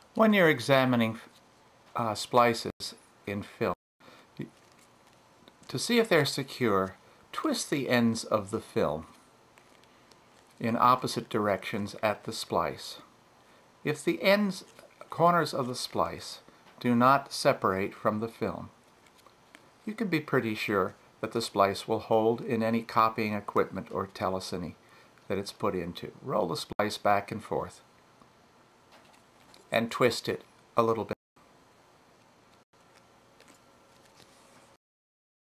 When you're examining splices in film, to see if they're secure, twist the ends of the film in opposite directions at the splice. If the corners of the splice do not separate from the film, you can be pretty sure that the splice will hold in any copying equipment or telecine that it's put into. Roll the splice back and forth and twist it a little bit.